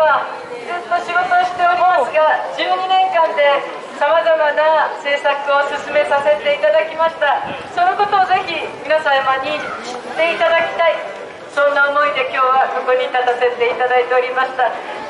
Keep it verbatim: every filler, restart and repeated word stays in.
はずっと仕事をしておりますが、じゅうにねんかんでさまざまな政策を進めさせていただきました。そのことをぜひ皆様に知っていただきたい、そんな思いで今日はここに立たせていただいておりました。